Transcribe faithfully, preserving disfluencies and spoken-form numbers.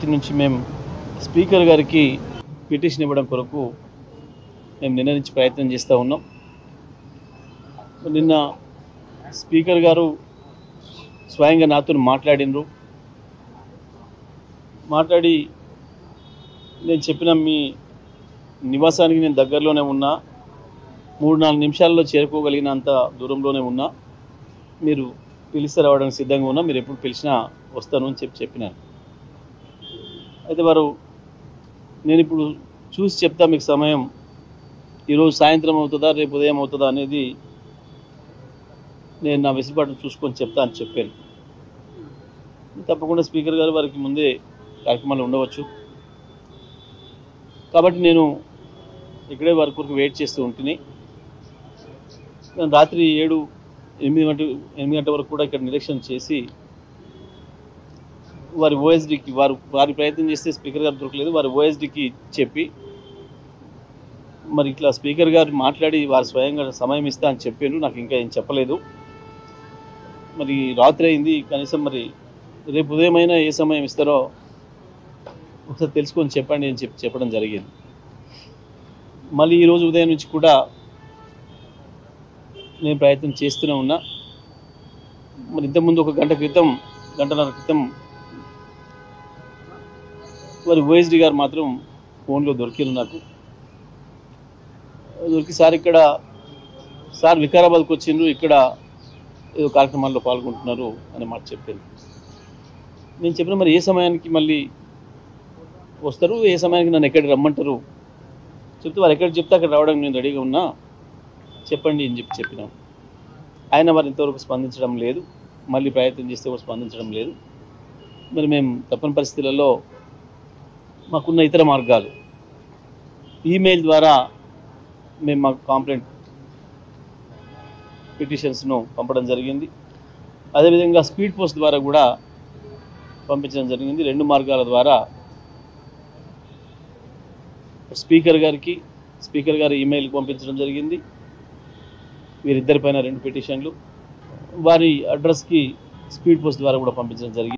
Party నుంచి మేము speaker గారికి పిటిషన్ ఇవ్వడం కొరకు మేము నిన్న నుంచి ప్రయత్నం చేస్తూ ఉన్నాం. నిన్న స్పీకర్ గారు స్వయంగా నాతో మాట్లాడినరు. మాట్లాడి నేను చెప్పిన మీ నివాసానికి నేను దగ్గరలోనే ఉన్నా, మూడు నాలుగు నిమిషాల్లో చేరుకోగలిగినంత దూరంలోనే ఉన్నా, మీరు పిలిస్తే రావడానికి సిద్ధంగా ఉన్నా, మీరు ఎప్పుడు పిలిచినా వస్తాను అని చెప్పి చెప్పినాను. అయితే వారు నేను ఇప్పుడు చూసి చెప్తా మీకు సమయం ఈరోజు సాయంత్రం అవుతుందా రేపు ఉదయం అవుతుందా అనేది నేను నా వెసులుబాటు చూసుకొని చెప్తా అని చెప్పాను. తప్పకుండా స్పీకర్ గారు వారికి ముందే కార్యక్రమాలు ఉండవచ్చు కాబట్టి నేను ఇక్కడే వారి కొరకు వెయిట్ చేస్తూ ఉంటుంది. నేను రాత్రి ఏడు ఎనిమిది గంట ఎనిమిది గంటల వరకు కూడా ఇక్కడ నిరీక్షణ చేసి వారి ఓఎస్డీకి వారు వారి ప్రయత్నం చేస్తే స్పీకర్ గారు దొరకలేదు, వారి ఓఎస్డీకి చెప్పి మరి ఇట్లా స్పీకర్ గారు మాట్లాడి వారు స్వయంగా సమయం ఇస్తా అని చెప్పాను. నాకు ఇంకా ఏం చెప్పలేదు. మరి రాత్రి అయింది, కనీసం మరి రేపు ఉదయం అయినా ఏ సమయం ఇస్తారో ఒకసారి తెలుసుకొని చెప్పండి అని చెప్పి చెప్పడం జరిగింది. మళ్ళీ ఈరోజు ఉదయం నుంచి కూడా నేను ప్రయత్నం చేస్తూనే ఉన్నా. మరి ఇంతకుముందు ఒక గంట క్రితం గంటన్నర క్రితం వారి ఓఎస్డీ గారు మాత్రం ఫోన్లో దొరికింది నాకు. దొరికి సార్ ఇక్కడ సార్ వికారాబాద్కి వచ్చిండ్రు, ఇక్కడ ఏదో కార్యక్రమాల్లో పాల్గొంటున్నారు అనే మాట చెప్పాను. నేను చెప్పిన మరి ఏ సమయానికి మళ్ళీ వస్తారు, ఏ సమయానికి నన్ను ఎక్కడికి రమ్మంటారు చెప్తే వారు ఎక్కడికి చెప్తే అక్కడ రావడానికి నేను రెడీగా ఉన్నా, చెప్పండి అని చెప్పి చెప్పినాం. ఆయన వారు ఇంతవరకు స్పందించడం లేదు, మళ్ళీ ప్రయత్నం చేస్తే కూడా స్పందించడం లేదు. మరి మేము తప్పని పరిస్థితులలో మాకున్న ఇతర మార్గాలు ఈమెయిల్ ద్వారా మేము మాకు కాంప్లైంట్ పిటిషన్స్ను పంపడం జరిగింది. అదేవిధంగా స్పీడ్ పోస్ట్ ద్వారా కూడా పంపించడం జరిగింది. రెండు మార్గాల ద్వారా స్పీకర్ గారికి స్పీకర్ గారి ఈమెయిల్కి పంపించడం జరిగింది. వీరిద్దరిపైన రెండు పిటిషన్లు, వారి అడ్రస్కి స్పీడ్ పోస్ట్ ద్వారా కూడా పంపించడం జరిగింది.